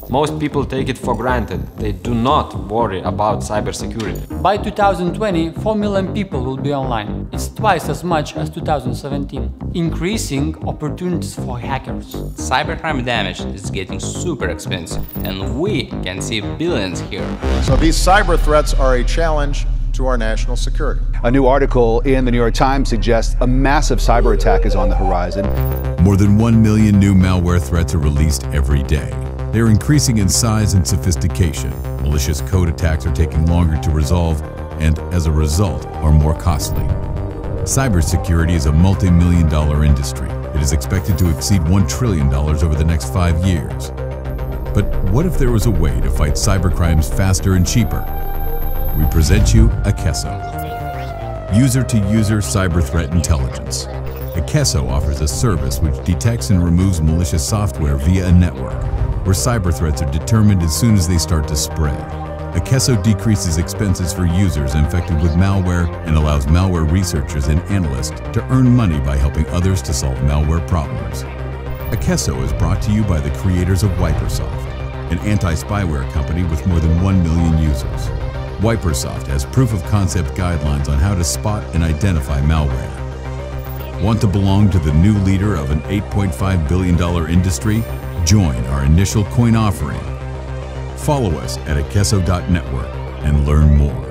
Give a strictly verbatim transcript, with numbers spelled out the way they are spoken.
Most people take it for granted. They do not worry about cybersecurity. By two thousand twenty, four million people will be online. It's twice as much as two thousand seventeen, increasing opportunities for hackers. Cybercrime damage is getting super expensive, and we can save billions here. So these cyber threats are a challenge to our national security. A new article in the New York Times suggests a massive cyber attack is on the horizon. More than one million new malware threats are released every day. They're increasing in size and sophistication. Malicious code attacks are taking longer to resolve and, as a result, are more costly. Cybersecurity is a multi-million dollar industry. It is expected to exceed one trillion dollars over the next five years. But what if there was a way to fight cybercrimes faster and cheaper? We present you Akeso, user-to-user cyber threat intelligence. Akeso offers a service which detects and removes malicious software via a network, where cyber threats are determined as soon as they start to spread. Akeso decreases expenses for users infected with malware and allows malware researchers and analysts to earn money by helping others to solve malware problems. Akeso is brought to you by the creators of Wipersoft, an anti-spyware company with more than one million users. Wipersoft has proof-of-concept guidelines on how to spot and identify malware. Want to belong to the new leader of an eight point five billion dollar industry? Join our initial coin offering. Follow us at akeso dot network and learn more.